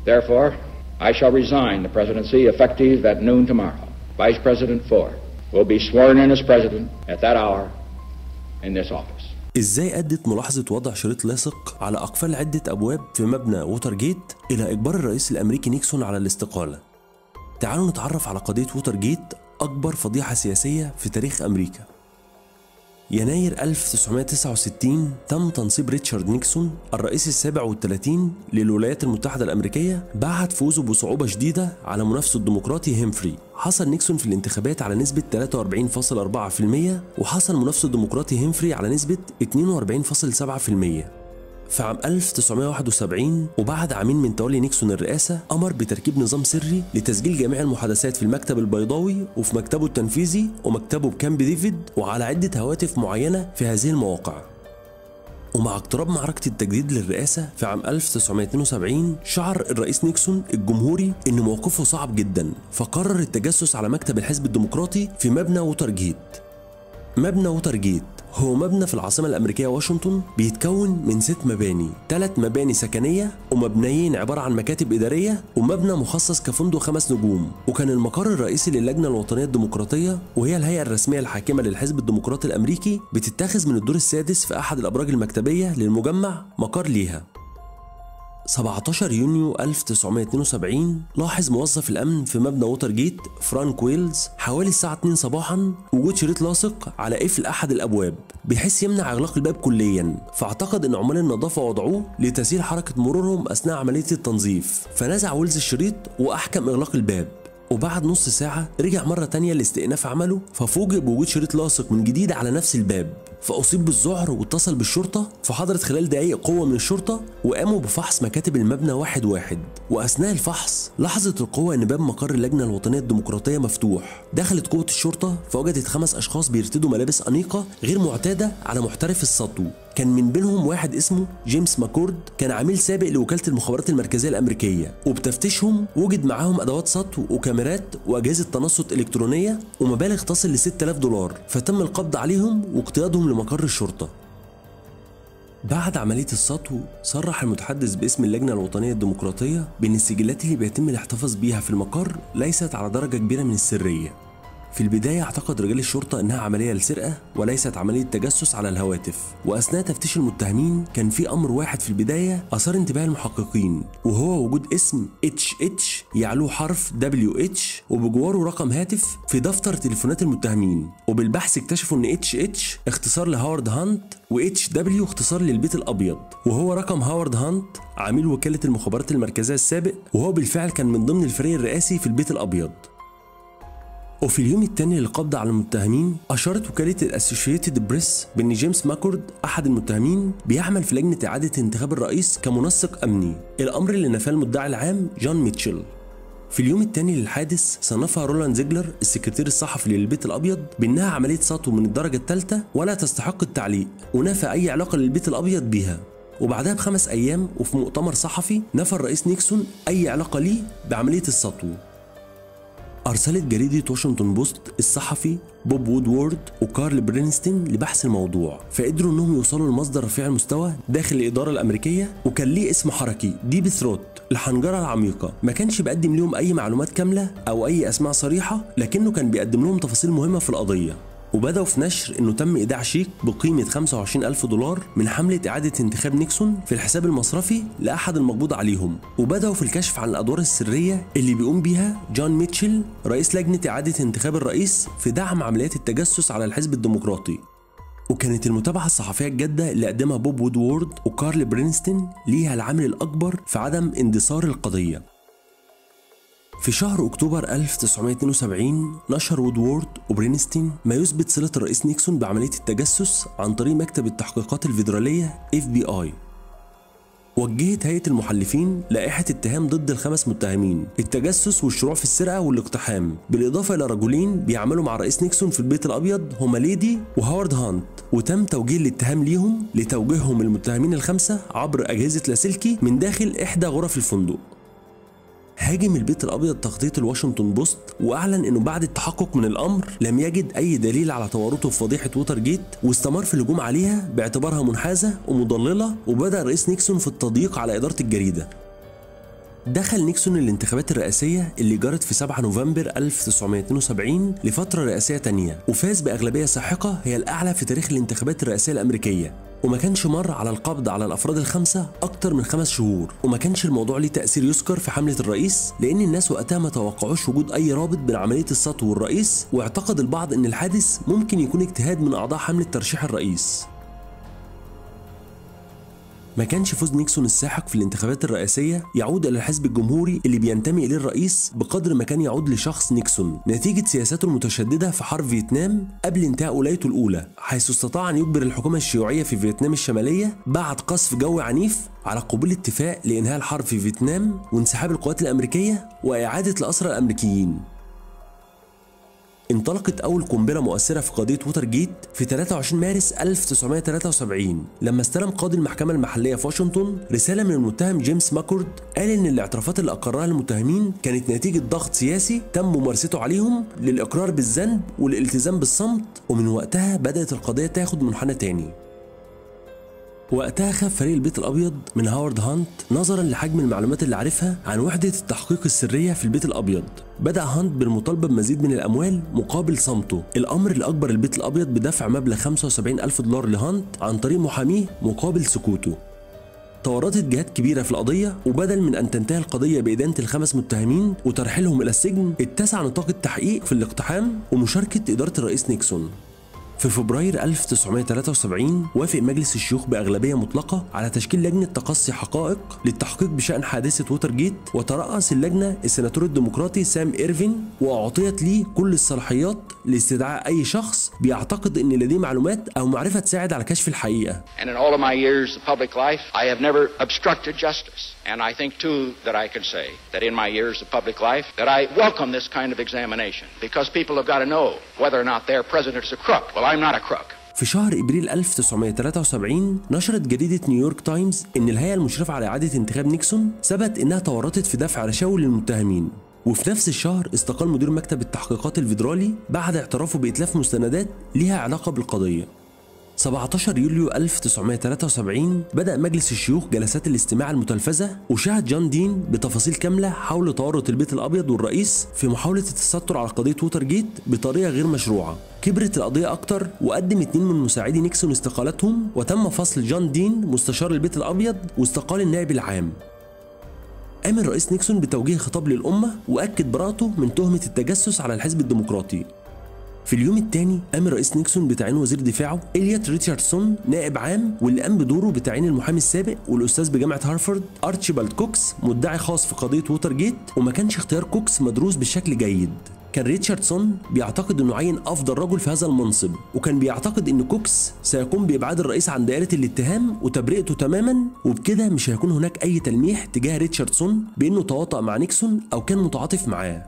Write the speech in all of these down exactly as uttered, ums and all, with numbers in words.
Therefore, I shall resign the presidency effective at noon tomorrow. Vice President Ford will be sworn in as president at that hour in this office. ازاي ادت ملاحظة وضع شريط لاصق على اقفال عدة ابواب في مبنى ووتر جيت الى اجبار الرئيس الامريكي نيكسون على الاستقالة؟ تعالوا نتعرف على قضية ووتر جيت، اكبر فضيحة سياسية في تاريخ امريكا. يناير ألف وتسعمائة وتسعة وستين تم تنصيب ريتشارد نيكسون الرئيس السابع والثلاثين للولايات المتحدة الأمريكية بعد فوزه بصعوبة شديدة على منافسه الديمقراطي هيمفري. حصل نيكسون في الانتخابات على نسبة ثلاثة وأربعين فاصلة أربعة بالمئة وحصل منافسه الديمقراطي هيمفري على نسبة اثنين وأربعين فاصلة سبعة بالمئة. في عام ألف وتسعمائة وواحد وسبعين وبعد عامين من تولي نيكسون الرئاسة أمر بتركيب نظام سري لتسجيل جميع المحادثات في المكتب البيضاوي وفي مكتبه التنفيذي ومكتبه بكامب ديفيد وعلى عدة هواتف معينة في هذه المواقع. ومع اقتراب معركة التجديد للرئاسة في عام ألف وتسعمائة واثنين وسبعين شعر الرئيس نيكسون الجمهوري إن موقفه صعب جدا، فقرر التجسس على مكتب الحزب الديمقراطي في مبنى ووتر جيت. مبنى ووتر جيت هو مبنى في العاصمة الأمريكية واشنطن بيتكون من ست مباني، ثلاث مباني سكنية ومبنيين عبارة عن مكاتب إدارية ومبنى مخصص كفندق خمس نجوم. وكان المقر الرئيسي للجنة الوطنية الديمقراطية وهي الهيئة الرسمية الحاكمة للحزب الديمقراطي الأمريكي بتتخذ من الدور السادس في أحد الأبراج المكتبية للمجمع مقر ليها. سبعة عشر يونيو ألف وتسعمائة واثنين وسبعين لاحظ موظف الأمن في مبنى ووتر جيت فرانك ويلز حوالي الساعة اثنين صباحا وجود شريط لاصق على قفل أحد الأبواب بحيث يمنع إغلاق الباب كليا، فاعتقد أن عمال النظافة وضعوه لتسهيل حركة مرورهم أثناء عملية التنظيف، فنزع ويلز الشريط وأحكم إغلاق الباب. وبعد نص ساعة رجع مرة تانية لاستئناف عمله ففوجئ بوجود شريط لاصق من جديد على نفس الباب، فأصيب بالذعر واتصل بالشرطة، فحضرت خلال دقايق قوة من الشرطة وقاموا بفحص مكاتب المبنى واحد واحد. وأثناء الفحص لاحظت القوة إن باب مقر اللجنة الوطنية الديمقراطية مفتوح. دخلت قوة الشرطة فوجدت خمس أشخاص بيرتدوا ملابس أنيقة غير معتادة على محترف السطو، كان من بينهم واحد اسمه جيمس ماكورد كان عميل سابق لوكالة المخابرات المركزية الأمريكية، وبتفتيشهم وجد معاهم أدوات سطو وكاميرات وأجهزة تنصت إلكترونية ومبالغ تصل ل ستة آلاف دولار، فتم القبض عليهم واقتيادهم لمقر الشرطة. بعد عملية السطو صرح المتحدث باسم اللجنة الوطنية الديمقراطية بأن السجلات اللي بيتم الاحتفاظ بيها في المقر ليست على درجة كبيرة من السرية. في البداية اعتقد رجال الشرطة إنها عملية للسرقة وليست عملية تجسس على الهواتف، وأثناء تفتيش المتهمين كان في أمر واحد في البداية أثار انتباه المحققين وهو وجود اسم اتش اتش يعلوه حرف دبليو اتش وبجواره رقم هاتف في دفتر تليفونات المتهمين، وبالبحث اكتشفوا إن اتش اتش اختصار لهاورد هانت و اتش دبليو اختصار للبيت الأبيض، وهو رقم هاورد هانت عميل وكالة المخابرات المركزية السابق، وهو بالفعل كان من ضمن الفريق الرئاسي في البيت الأبيض. وفي اليوم الثاني للقبض على المتهمين أشارت وكالة الأسوشيتد بريس بأن جيمس ماكورد أحد المتهمين بيعمل في لجنة إعادة انتخاب الرئيس كمنسق أمني، الأمر اللي نفاه المدعي العام جون ميتشل. في اليوم الثاني للحادث صنفها رولاند زيجلر السكرتير الصحفي للبيت الأبيض بأنها عملية سطو من الدرجة الثالثة ولا تستحق التعليق، ونفى أي علاقة للبيت الأبيض بيها. وبعدها بخمس أيام وفي مؤتمر صحفي نفى الرئيس نيكسون أي علاقة ليه بعملية السطو. أرسلت جريدة واشنطن بوست الصحفي بوب وودورد وكارل برينستين لبحث الموضوع، فقدروا انهم يوصلوا لمصدر رفيع المستوى داخل الإدارة الأمريكية وكان ليه اسم حركي ديب ثروت الحنجرة العميقة. ما كانش بيقدم لهم أي معلومات كاملة أو أي أسماء صريحة، لكنه كان بيقدم لهم تفاصيل مهمة في القضية. وبدأوا في نشر انه تم ايداع شيك بقيمة خمسة وعشرين ألف دولار من حملة اعادة انتخاب نيكسون في الحساب المصرفي لاحد المقبوض عليهم، وبدأوا في الكشف عن الادوار السرية اللي بيقوم بيها جون ميتشل رئيس لجنة اعادة انتخاب الرئيس في دعم عمليات التجسس على الحزب الديمقراطي. وكانت المتابعة الصحفية الجادة اللي قدمها بوب وودورد وكارل برينستين ليها العامل الأكبر في عدم اندثار القضية. في شهر أكتوبر ألف وتسعمائة واثنين وسبعين نشر وودورد وبرينستين ما يثبت صلة الرئيس نيكسون بعملية التجسس عن طريق مكتب التحقيقات الفيدرالية إف بي آي. وجهت هيئة المحلفين لائحة اتهام ضد الخمس متهمين التجسس والشروع في السرقة والاقتحام، بالإضافة إلى رجلين بيعملوا مع الرئيس نيكسون في البيت الأبيض هما ليدي وهاورد هانت، وتم توجيه الاتهام ليهم لتوجيههم المتهمين الخمسة عبر أجهزة لاسلكي من داخل إحدى غرف الفندق. هاجم البيت الأبيض تغطية الواشنطن بوست وأعلن إنه بعد التحقق من الأمر لم يجد أي دليل على تورطه في فضيحة ووتر جيت، واستمر في الهجوم عليها باعتبارها منحازة ومضللة، وبدأ الرئيس نيكسون في التضييق على إدارة الجريدة. دخل نيكسون الانتخابات الرئاسية اللي جرت في سبعة نوفمبر ألف وتسعمائة واثنين وسبعين لفترة رئاسية تانية، وفاز بأغلبية ساحقة هي الأعلى في تاريخ الانتخابات الرئاسية الأمريكية، وما كانش مر على القبض على الأفراد الخمسة أكتر من خمس شهور، وما كانش الموضوع ليه تأثير يذكر في حملة الرئيس، لأن الناس وقتها ما توقعوش وجود أي رابط بين عملية السطو والرئيس، واعتقد البعض أن الحادث ممكن يكون اجتهاد من أعضاء حملة ترشيح الرئيس. ما كانش فوز نيكسون الساحق في الانتخابات الرئاسية يعود إلى الحزب الجمهوري اللي بينتمي إليه الرئيس بقدر ما كان يعود لشخص نيكسون نتيجة سياساته المتشددة في حرب فيتنام قبل انتهاء ولايته الأولى، حيث استطاع أن يجبر الحكومة الشيوعية في فيتنام الشمالية بعد قصف جوي عنيف على قبول اتفاق لإنهاء الحرب في فيتنام وانسحاب القوات الأمريكية وإعادة الأسرى الأمريكيين. انطلقت أول قنبلة مؤثرة في قضية ووتر جيت في ثلاثة وعشرين مارس ألف وتسعمائة وثلاثة وسبعين لما استلم قاضي المحكمة المحلية في واشنطن رسالة من المتهم جيمس ماكورد قال إن الاعترافات اللي أقرها المتهمين كانت نتيجة ضغط سياسي تم ممارسته عليهم للإقرار بالذنب والالتزام بالصمت، ومن وقتها بدأت القضية تاخد منحنى تاني. وقتها خاف فريق البيت الأبيض من هاورد هانت نظرا لحجم المعلومات اللي عرفها عن وحدة التحقيق السرية في البيت الأبيض. بدأ هانت بالمطالبة بمزيد من الأموال مقابل صمته، الأمر اللي أجبر البيت الأبيض بدفع مبلغ خمسة وسبعين ألف دولار لهانت عن طريق محاميه مقابل سكوته. تورطت جهات كبيرة في القضية، وبدل من أن تنتهي القضية بإدانة الخمس متهمين وترحيلهم إلى السجن، اتسع نطاق التحقيق في الاقتحام ومشاركة إدارة الرئيس نيكسون. في فبراير ألف وتسعمائة وثلاثة وسبعين وافق مجلس الشيوخ بأغلبية مطلقة على تشكيل لجنة تقصي حقائق للتحقيق بشأن حادثة ووتر جيت، وترأس اللجنة السيناتور الديمقراطي سام إيرفين، وأعطيت ليه كل الصلاحيات لاستدعاء أي شخص بيعتقد إن لديه معلومات أو معرفة تساعد على كشف الحقيقة. And in all of my years of public life, I have never obstructed justice. And I think too that I can say that in my years of public life that I welcome this kind of examination because people have got to know whether or not their president is a crook. Well, I'm not a crook. في شهر ابريل ألف وتسعمائة وثلاثة وسبعين نشرت جريدة نيويورك تايمز ان الهيئة المشرفة على إعادة انتخاب نيكسون ثبت انها تورطت في دفع رشاوي للمتهمين. وفي نفس الشهر استقال مدير مكتب التحقيقات الفيدرالي بعد اعترافه بإتلاف مستندات ليها علاقة بالقضية. سبعة عشر يوليو ألف وتسعمائة وثلاثة وسبعين بدأ مجلس الشيوخ جلسات الاستماع المتلفزة، وشاهد جون دين بتفاصيل كاملة حول تورط البيت الأبيض والرئيس في محاولة التستر على قضية ووتر جيت بطريقة غير مشروعة. كبرت القضية أكتر وقدم اتنين من مساعدي نيكسون استقالتهم، وتم فصل جون دين مستشار البيت الأبيض واستقال النائب العام. قام الرئيس نيكسون بتوجيه خطاب للأمة وأكد براءته من تهمة التجسس على الحزب الديمقراطي. في اليوم الثاني قام الرئيس نيكسون بتعيين وزير دفاعه إليوت ريتشاردسون نائب عام، واللي قام بدوره بتعيين المحامي السابق والاستاذ بجامعه هارفارد ارتشيبالد كوكس مدعي خاص في قضيه ووتر جيت. وما كانش اختيار كوكس مدروس بشكل جيد، كان ريتشاردسون بيعتقد انه عين افضل رجل في هذا المنصب، وكان بيعتقد ان كوكس سيقوم بابعاد الرئيس عن دائره الاتهام وتبرئته تماما، وبكده مش هيكون هناك اي تلميح تجاه ريتشاردسون بانه تواطأ مع نيكسون او كان متعاطف معاه.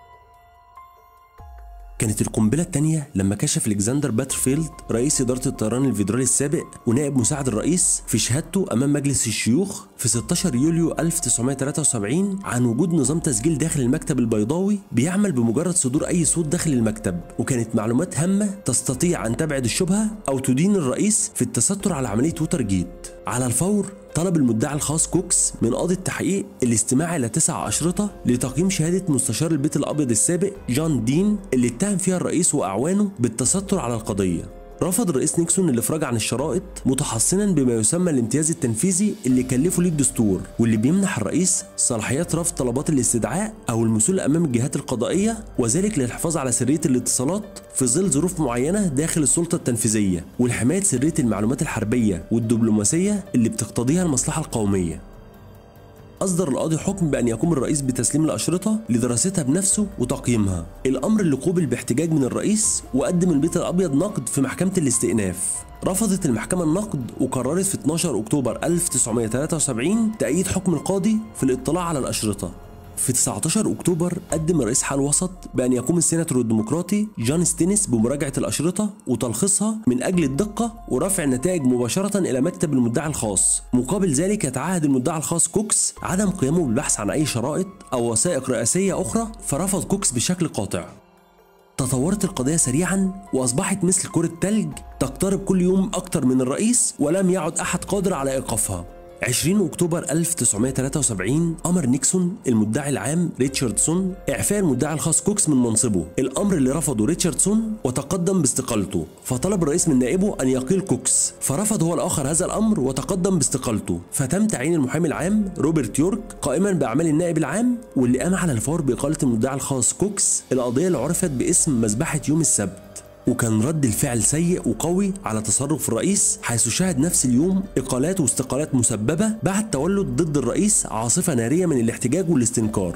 كانت القنبلة الثانية لما كشف الكسندر باترفيلد رئيس إدارة الطيران الفيدرالي السابق ونائب مساعد الرئيس في شهادته أمام مجلس الشيوخ في ستة عشر يوليو ألف وتسعمائة وثلاثة وسبعين عن وجود نظام تسجيل داخل المكتب البيضاوي بيعمل بمجرد صدور أي صوت داخل المكتب، وكانت معلومات هامة تستطيع أن تبعد الشبهة أو تدين الرئيس في التستر على عملية ووتر جيت. على الفور طلب المدعي الخاص كوكس من قاضي التحقيق الاستماع إلى تسع أشرطة لتقييم شهادة مستشار البيت الأبيض السابق جون دين اللي اتهم فيها الرئيس وأعوانه بالتستر على القضية. رفض الرئيس نيكسون الافراج عن الشرائط متحصنا بما يسمى الامتياز التنفيذي اللي كلفه ليه الدستور، واللي بيمنح الرئيس صلاحيات رفض طلبات الاستدعاء او المثول امام الجهات القضائيه، وذلك للحفاظ على سريه الاتصالات في ظل ظروف معينه داخل السلطه التنفيذيه، والحمايه سريه المعلومات الحربيه والدبلوماسيه اللي بتقتضيها المصلحه القوميه. أصدر القاضي حكم بأن يقوم الرئيس بتسليم الأشرطة لدراستها بنفسه وتقييمها، الأمر اللي قوبل باحتجاج من الرئيس، وقدم البيت الأبيض نقد في محكمة الاستئناف. رفضت المحكمة النقد وقررت في اثني عشر أكتوبر ألف وتسعمائة وثلاثة وسبعين تأييد حكم القاضي في الاطلاع على الأشرطة. في تسعة عشر أكتوبر قدم الرئيس حل وسط بأن يقوم السيناتور الديمقراطي جون ستينس بمراجعة الأشرطة وتلخيصها من أجل الدقة ورفع النتائج مباشرة إلى مكتب المدعي الخاص. مقابل ذلك يتعهد المدعي الخاص كوكس عدم قيامه بالبحث عن أي شرائط أو وثائق رئاسية أخرى، فرفض كوكس بشكل قاطع. تطورت القضية سريعا وأصبحت مثل كرة تلج تقترب كل يوم أكتر من الرئيس، ولم يعد أحد قادر على إيقافها. عشرين أكتوبر ألف وتسعمائة وثلاثة وسبعين أمر نيكسون المدعي العام ريتشاردسون إعفاء المدعي الخاص كوكس من منصبه، الأمر اللي رفضه ريتشاردسون وتقدم باستقالته، فطلب الرئيس من نائبه أن يقيل كوكس، فرفض هو الآخر هذا الأمر وتقدم باستقالته، فتم تعيين المحامي العام روبرت يورك قائما بأعمال النائب العام، واللي قام على الفور بإقالة المدعي الخاص كوكس، القضية اللي عرفت باسم مذبحة يوم السبت. وكان رد الفعل سيء وقوي على تصرف الرئيس، حيث شهد نفس اليوم إقالات واستقالات مسببة بعد تولد ضد الرئيس عاصفة نارية من الاحتجاج والاستنكار.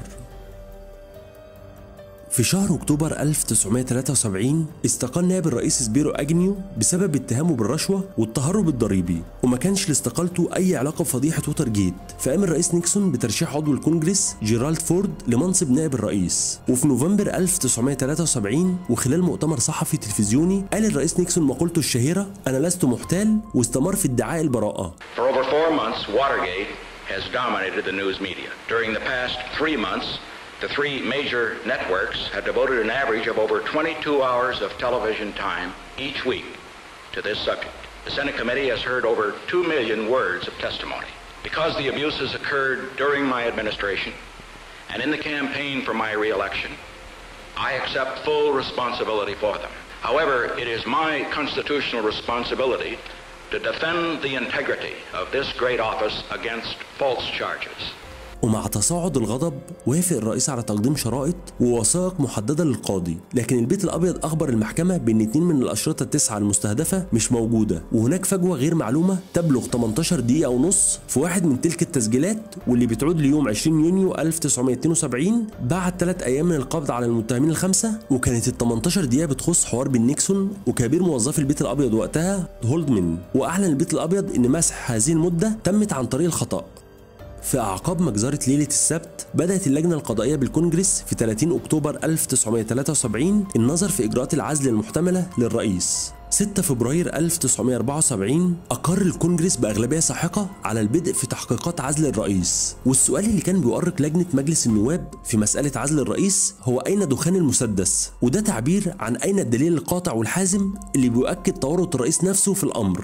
في شهر أكتوبر ألف وتسعمائة وثلاثة وسبعين استقال نائب الرئيس سبيرو أجنيو بسبب اتهامه بالرشوة والتهرب الضريبي، وما كانش لاستقالته أي علاقة بفضيحة ووتر جيت، فقام الرئيس نيكسون بترشيح عضو الكونجرس جيرالد فورد لمنصب نائب الرئيس. وفي نوفمبر ألف وتسعمائة وثلاثة وسبعين وخلال مؤتمر صحفي تلفزيوني قال الرئيس نيكسون مقولته الشهيرة أنا لست محتال، واستمر في ادعاء البراءة. For over four months, Watergate has dominated the news media. During the past three months, the three major networks have devoted an average of over twenty-two hours of television time each week to this subject. The Senate committee has heard over two million words of testimony. Because the abuses occurred during my administration and in the campaign for my re-election, I accept full responsibility for them. However, it is my constitutional responsibility to defend the integrity of this great office against false charges. ومع تصاعد الغضب وافق الرئيس على تقديم شرائط ووثائق محددة للقاضي، لكن البيت الأبيض أخبر المحكمة بأن اتنين من الأشرطة التسعة المستهدفة مش موجودة، وهناك فجوة غير معلومة تبلغ ثمانية عشر دقيقة ونص في واحد من تلك التسجيلات، واللي بتعود ليوم عشرين يونيو ألف وتسعمائة واثنين وسبعين بعد ثلاث أيام من القبض على المتهمين الخمسة. وكانت ال ثمانية عشر دقيقة بتخص حوار بين نيكسون وكبير موظفي البيت الأبيض وقتها هولدمان، وأعلن البيت الأبيض أن مسح هذه المدة تمت عن طريق الخطأ. في أعقاب مجزرة ليلة السبت بدأت اللجنة القضائية بالكونجرس في ثلاثين أكتوبر ألف وتسعمائة وثلاثة وسبعين النظر في إجراءات العزل المحتملة للرئيس. ستة فبراير ألف وتسعمائة وأربعة وسبعين أقر الكونجرس بأغلبية ساحقة على البدء في تحقيقات عزل الرئيس، والسؤال اللي كان بيؤرق لجنة مجلس النواب في مسألة عزل الرئيس هو أين دخان المسدس، وده تعبير عن أين الدليل القاطع والحازم اللي بيؤكد تورط الرئيس نفسه في الأمر.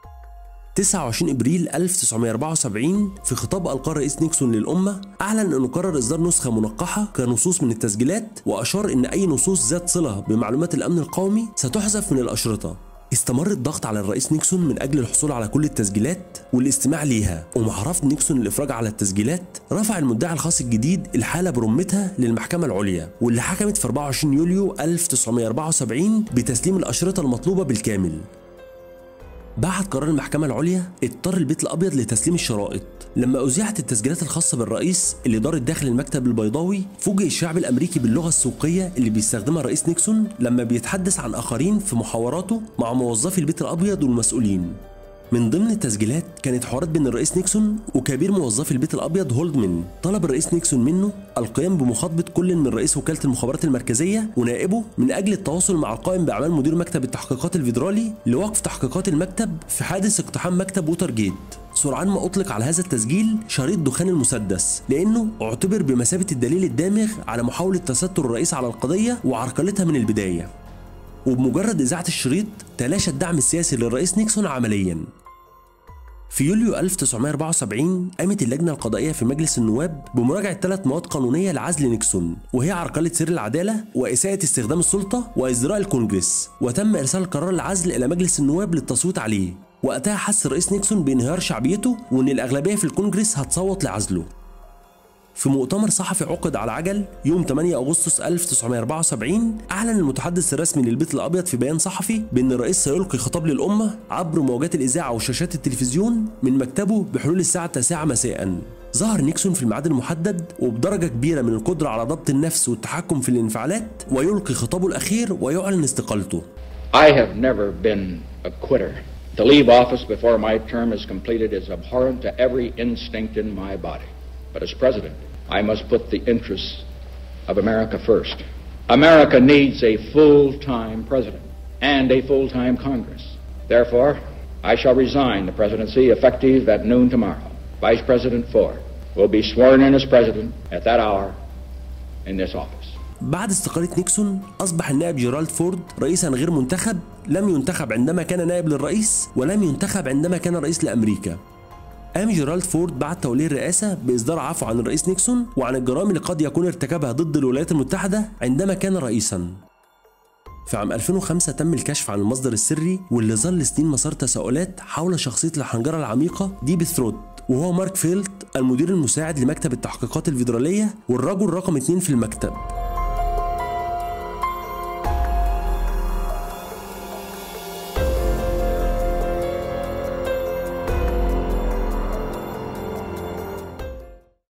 تسعة وعشرين أبريل ألف وتسعمائة وأربعة وسبعين في خطاب ألقاه الرئيس نيكسون للأمة أعلن أنه قرر إصدار نسخة منقحة كنصوص من التسجيلات، وأشار أن أي نصوص ذات صلة بمعلومات الأمن القومي ستحذف من الأشرطة. استمر الضغط على الرئيس نيكسون من أجل الحصول على كل التسجيلات والاستماع ليها، ومع رفض نيكسون الإفراج على التسجيلات رفع المدعي الخاص الجديد الحالة برمتها للمحكمة العليا، واللي حكمت في أربعة وعشرين يوليو ألف وتسعمائة وأربعة وسبعين بتسليم الأشرطة المطلوبة بالكامل. بعد قرار المحكمة العليا اضطر البيت الأبيض لتسليم الشرائط. لما أذيعت التسجيلات الخاصة بالرئيس اللي دارت داخل المكتب البيضاوي، فوجئ الشعب الأمريكي باللغة السوقية اللي بيستخدمها الرئيس نيكسون لما بيتحدث عن آخرين في محاوراته مع موظفي البيت الأبيض والمسؤولين. من ضمن التسجيلات كانت حوارات بين الرئيس نيكسون وكبير موظفي البيت الأبيض هولدمان. طلب الرئيس نيكسون منه القيام بمخاطبة كل من رئيس وكالة المخابرات المركزية ونائبه من أجل التواصل مع القائم بأعمال مدير مكتب التحقيقات الفيدرالي لوقف تحقيقات المكتب في حادث اقتحام مكتب ووتر جيت. سرعان ما أطلق على هذا التسجيل شريط دخان المسدس، لأنه اعتبر بمثابة الدليل الدامغ على محاولة تستر الرئيس على القضية وعرقلتها من البداية. وبمجرد إذاعة الشريط تلاشى الدعم السياسي للرئيس نيكسون عمليا. في يوليو ألف وتسعمائة وأربعة وسبعين قامت اللجنة القضائية في مجلس النواب بمراجعة ثلاث مواد قانونية لعزل نيكسون، وهي عرقلة سر العدالة وإساءة استخدام السلطة وإزدراء الكونجرس، وتم إرسال قرار العزل إلى مجلس النواب للتصويت عليه. وقتها حس الرئيس نيكسون بانهيار شعبيته وإن الأغلبية في الكونجرس هتصوت لعزله. في مؤتمر صحفي عقد على عجل يوم ثمانية أغسطس ألف وتسعمائة وأربعة وسبعين أعلن المتحدث الرسمي للبيت الأبيض في بيان صحفي بأن الرئيس سيلقي خطاب للأمة عبر موجات الإذاعة وشاشات التلفزيون من مكتبه بحلول الساعة التاسعة مساء. ظهر نيكسون في الميعاد المحدد وبدرجة كبيرة من القدرة على ضبط النفس والتحكم في الانفعالات، ويلقي خطابه الأخير ويعلن استقالته. I have never been a quitter. To leave office before my term is completed is abhorrent to every instinct in my body. But as president, I must put the interests of America first. America needs a full-time president and a full-time Congress. Therefore, I shall resign the presidency effective at noon tomorrow. Vice President Ford will be sworn in as president at that hour in this office. بعد استقالة نيكسون أصبح النائب جيرالد فورد رئيسا غير منتخب، لم ينتخب عندما كان نائب للرئيس ولم ينتخب عندما كان رئيس لأمريكا. قام جيرالد فورد بعد توليه الرئاسة بإصدار عفو عن الرئيس نيكسون وعن الجرائم اللي قد يكون ارتكبها ضد الولايات المتحدة عندما كان رئيسا. في عام ألفين وخمسة تم الكشف عن المصدر السري واللي ظل سنين مسار تساؤلات حول شخصية الحنجرة العميقة ديب ثروت، وهو مارك فيلت المدير المساعد لمكتب التحقيقات الفيدرالية والرجل رقم اتنين في المكتب.